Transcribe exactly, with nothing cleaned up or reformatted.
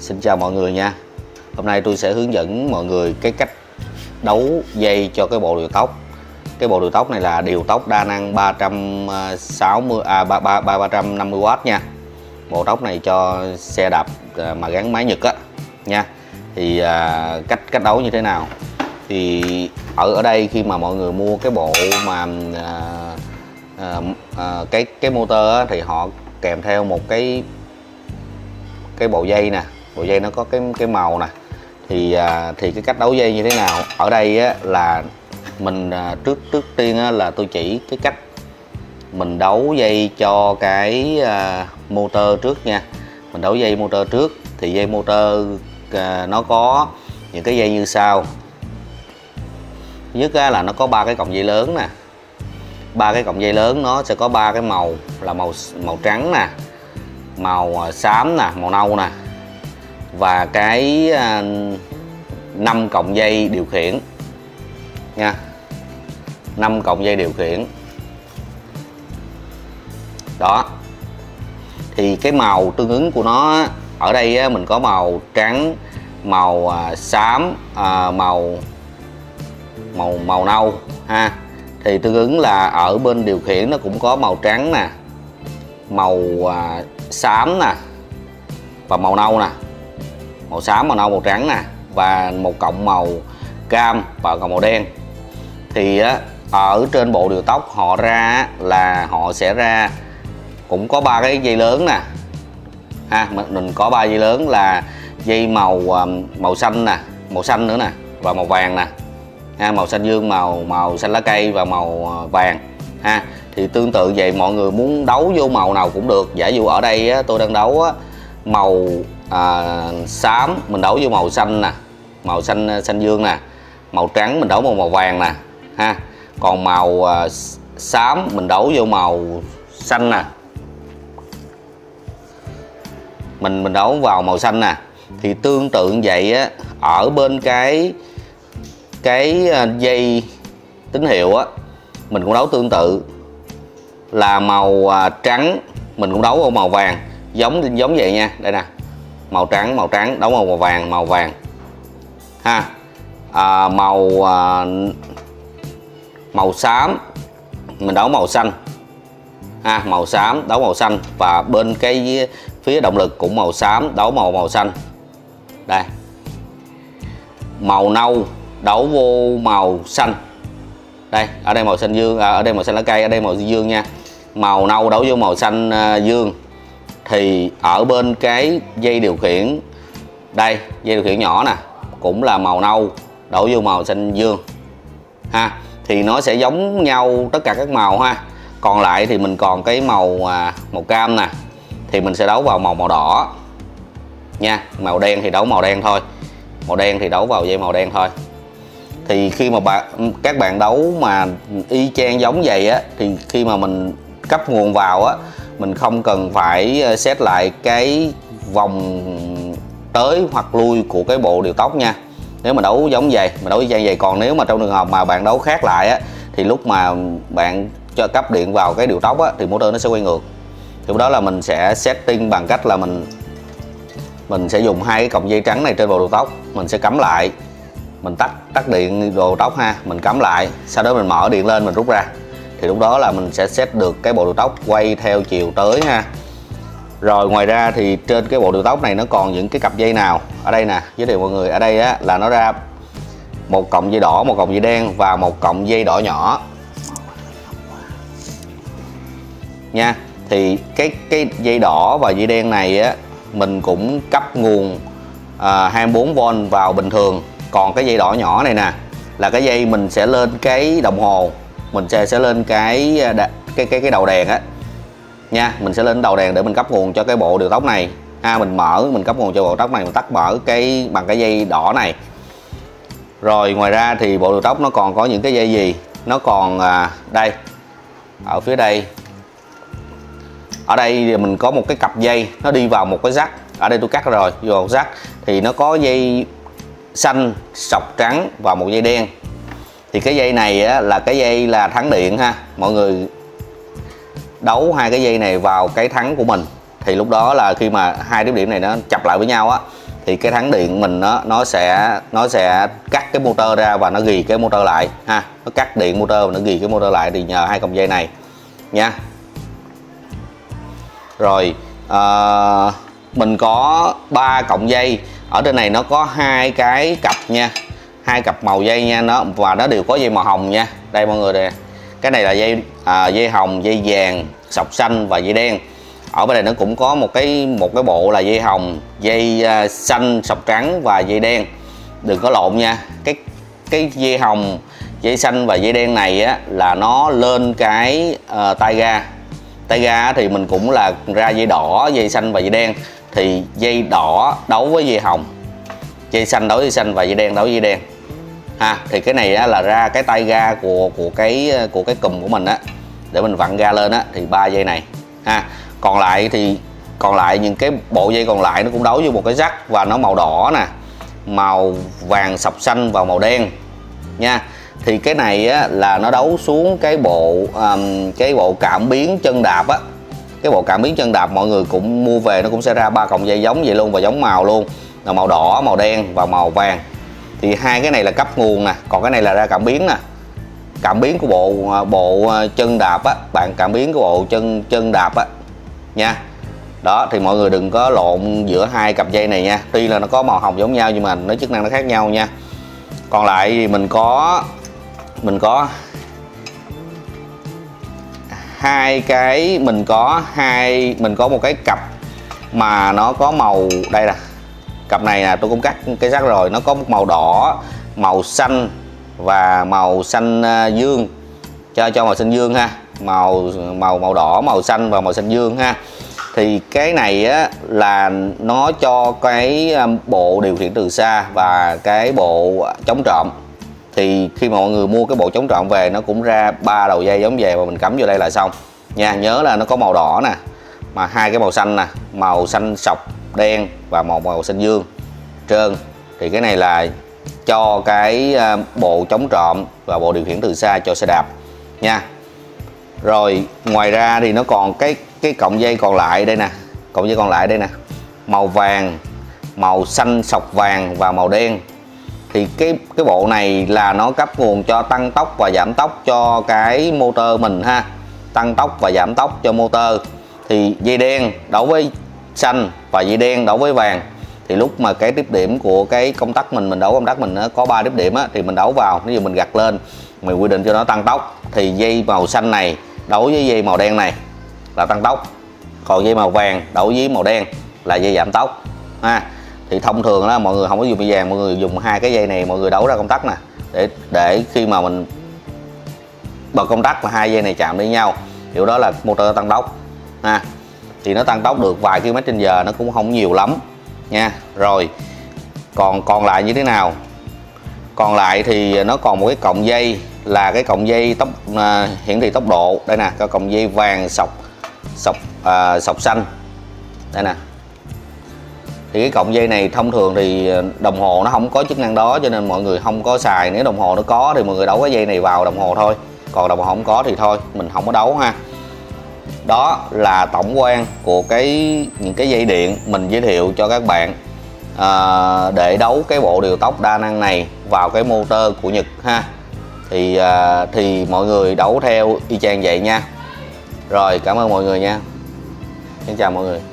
Xin chào mọi người nha. Hôm nay tôi sẽ hướng dẫn mọi người cái cách đấu dây cho cái bộ điều tốc. Cái bộ điều tốc này là điều tốc đa năng ba trăm sáu mươi à ba ba ba trăm năm mươi W nha. Bộ tốc này cho xe đạp mà gắn máy Nhật á nha. Thì à, cách cách đấu như thế nào? Thì ở ở đây khi mà mọi người mua cái bộ mà à, à, à, cái cái motor á, thì họ kèm theo một cái cái bộ dây nè, bộ dây nó có cái cái màu nè. Thì à, thì cái cách đấu dây như thế nào? Ở đây á, là mình à, trước trước tiên á, là tôi chỉ cái cách mình đấu dây cho cái à, motor trước nha. Mình đấu dây motor trước thì dây motor à, nó có những cái dây như sau. Thứ nhất á, là nó có ba cái cọng dây lớn nè. Ba cái cọng dây lớn nó sẽ có ba cái màu là màu màu trắng nè, màu xám nè, màu nâu nè, và cái năm cọng dây điều khiển nha. Năm cọng dây điều khiển đó. Thì cái màu tương ứng của nó ở đây á, mình có màu trắng, màu à, xám, à, màu màu màu nâu ha. Thì tương ứng là ở bên điều khiển nó cũng có màu trắng nè, màu à, xám nè và màu nâu nè. Màu xám, màu nâu, màu trắng nè, và một cọng màu cam và cọng màu đen. Thì á, ở trên bộ điều tốc họ ra là họ sẽ ra cũng có ba cái dây lớn nè ha. Mình có ba dây lớn là dây màu màu xanh nè, màu xanh nữa nè, và màu vàng nè ha. Màu xanh dương, màu màu xanh lá cây và màu vàng ha. Thì tương tự vậy, mọi người muốn đấu vô màu nào cũng được. Giả dụ ở đây á, tôi đang đấu á, màu à, xám mình đấu vô màu xanh nè, màu xanh xanh dương nè. Màu trắng mình đấu vào màu vàng nè ha. Còn màu à, xám mình đấu vô màu xanh nè, mình mình đấu vào màu xanh nè. Thì tương tự vậy á, ở bên cái cái dây tín hiệu á, mình cũng đấu tương tự là màu à, trắng mình cũng đấu vào màu vàng, giống giống vậy nha. Đây nè, màu trắng màu trắng đấu vào màu vàng màu vàng ha. À, màu à, màu xám mình đấu màu xanh ha, màu xám đấu màu xanh, và bên cái phía động lực cũng màu xám đấu màu màu xanh. Đây, màu nâu đấu vô màu xanh. Đây, ở đây màu xanh dương, à, ở đây màu xanh lá cây, ở đây màu dương nha. Màu nâu đấu vô màu xanh uh, dương. Thì ở bên cái dây điều khiển, đây dây điều khiển nhỏ nè, cũng là màu nâu đấu vô màu xanh dương ha. Thì nó sẽ giống nhau tất cả các màu ha. Còn lại thì mình còn cái màu à, màu cam nè, thì mình sẽ đấu vào màu màu đỏ nha. Màu đen thì đấu màu đen thôi, màu đen thì đấu vào dây màu đen thôi. Thì khi mà bạn các bạn đấu mà y chang giống vậy á, thì khi mà mình cấp nguồn vào á, mình không cần phải set lại cái vòng tới hoặc lui của cái bộ điều tốc nha. Nếu mà đấu giống vậy, mà đấu y chang vậy. Còn nếu mà trong trường hợp mà bạn đấu khác lại á, thì lúc mà bạn cho cấp điện vào cái điều tốc á, thì motor nó sẽ quay ngược. Thì lúc đó là mình sẽ setting bằng cách là mình mình sẽ dùng hai cái cọng dây trắng này trên bộ điều tốc, mình sẽ cắm lại, mình tắt tắt điện đồ tốc ha, mình cắm lại, sau đó mình mở điện lên, mình rút ra. Thì lúc đó là mình sẽ set được cái bộ điều tốc quay theo chiều tới ha. Rồi ngoài ra thì trên cái bộ điều tốc này nó còn những cái cặp dây nào. Ở đây nè, giới thiệu mọi người, ở đây á, là nó ra một cọng dây đỏ, một cọng dây đen và một cọng dây đỏ nhỏ nha. Thì cái cái dây đỏ và dây đen này á, mình cũng cấp nguồn à, hai mươi bốn vôn vào bình thường. Còn cái dây đỏ nhỏ này nè là cái dây mình sẽ lên cái đồng hồ, mình sẽ sẽ lên cái cái cái cái đầu đèn á nha. Mình sẽ lên đầu đèn để mình cấp nguồn cho cái bộ điều tốc này ha. Mình mở, mình cấp nguồn cho bộ điều tốc này, mình tắt mở cái bằng cái dây đỏ này. Rồi ngoài ra thì bộ điều tốc nó còn có những cái dây gì? Nó còn à, đây, ở phía đây, ở đây thì mình có một cái cặp dây nó đi vào một cái jack. Ở đây tôi cắt rồi, vô một jack thì nó có dây xanh, sọc trắng và một dây đen. Thì cái dây này á, là cái dây là thắng điện ha. Mọi người đấu hai cái dây này vào cái thắng của mình, thì lúc đó là khi mà hai tiếp điểm này nó chập lại với nhau á, thì cái thắng điện mình nó nó sẽ nó sẽ cắt cái motor ra và nó ghi cái motor lại ha, nó cắt điện motor và nó ghi cái motor lại thì nhờ hai cọng dây này nha. Rồi à, mình có ba cọng dây ở trên này, nó có hai cái cặp nha, hai cặp màu dây nha, nó và nó đều có dây màu hồng nha. Đây mọi người, đây cái này là dây à, dây hồng, dây vàng, sọc xanh và dây đen. Ở bên này nó cũng có một cái một cái bộ là dây hồng, dây uh, xanh, sọc trắng và dây đen. Đừng có lộn nha, cái cái dây hồng, dây xanh và dây đen này á là nó lên cái uh, tay ga. Tay ga thì mình cũng là ra dây đỏ, dây xanh và dây đen. Thì dây đỏ đấu với dây hồng, dây xanh đấu với dây xanh và dây đen đấu với dây đen ha. Thì cái này á, là ra cái tay ga của của cái của cái cùm của mình á, để mình vặn ga lên á, thì ba dây này ha. Còn lại thì còn lại những cái bộ dây còn lại nó cũng đấu với một cái rắc và nó màu đỏ nè, màu vàng sọc xanh và màu đen nha. Thì cái này á, là nó đấu xuống cái bộ um, cái bộ cảm biến chân đạp á. Cái bộ cảm biến chân đạp mọi người cũng mua về, nó cũng sẽ ra ba cọng dây giống vậy luôn và giống màu luôn, là màu đỏ, màu đen và màu vàng. Thì hai cái này là cấp nguồn nè, còn cái này là ra cảm biến nè. Cảm biến của bộ bộ chân đạp á, bạn cảm biến của bộ chân chân đạp á nha. Đó thì mọi người đừng có lộn giữa hai cặp dây này nha. Tuy là nó có màu hồng giống nhau nhưng mà nó chức năng nó khác nhau nha. Còn lại thì mình có mình có hai cái mình có hai mình có một cái cặp mà nó có màu, đây nè, cặp này nè, tôi cũng cắt cái rắc rồi, nó có một màu đỏ, màu xanh và màu xanh dương, cho cho màu xanh dương ha, màu màu màu đỏ, màu xanh và màu xanh dương ha. Thì cái này á là nó cho cái bộ điều khiển từ xa và cái bộ chống trộm. Thì khi mà mọi người mua cái bộ chống trộm về, nó cũng ra ba đầu dây giống về và mình cắm vô đây là xong nha. Nhớ là nó có màu đỏ nè, mà hai cái màu xanh nè, màu xanh sọc đen và màu màu xanh dương trơn. Thì cái này là cho cái bộ chống trộm và bộ điều khiển từ xa cho xe đạp nha. Rồi ngoài ra thì nó còn cái cái cọng dây còn lại đây nè, cọng dây còn lại đây nè, màu vàng, màu xanh sọc vàng và màu đen. Thì cái cái bộ này là nó cấp nguồn cho tăng tốc và giảm tốc cho cái motor mình ha, tăng tốc và giảm tốc cho motor. Thì dây đen đấu với xanh và dây đen đấu với vàng. Thì lúc mà cái tiếp điểm của cái công tắc mình mình đấu công tắc mình nó có ba tiếp điểm á, thì mình đấu vào, ví dụ mình gặt lên, mình quy định cho nó tăng tốc, thì dây màu xanh này đấu với dây màu đen này là tăng tốc, còn dây màu vàng đấu với màu đen là dây giảm tốc ha. Thì thông thường đó mọi người không có dùng dây vàng, mọi người dùng hai cái dây này mọi người đấu ra công tắc nè, để để khi mà mình bật công tắc và hai dây này chạm với nhau, điều đó là motor tăng tốc ha. Thì nó tăng tốc được vài km trên giờ, nó cũng không nhiều lắm nha. Rồi còn còn lại như thế nào? Còn lại thì nó còn một cái cọng dây là cái cọng dây tốc à, hiển thị tốc độ. Đây nè, cái cọng dây vàng sọc sọc à, sọc xanh đây nè. Thì cái cọng dây này thông thường thì đồng hồ nó không có chức năng đó, cho nên mọi người không có xài. Nếu đồng hồ nó có thì mọi người đấu cái dây này vào đồng hồ thôi, còn đồng hồ không có thì thôi, mình không có đấu ha. Đó là tổng quan của cái những cái dây điện mình giới thiệu cho các bạn à, để đấu cái bộ điều tốc đa năng này vào cái motor của Nhật ha. Thì à, thì mọi người đấu theo y chang vậy nha. Rồi cảm ơn mọi người nha. Xin chào mọi người.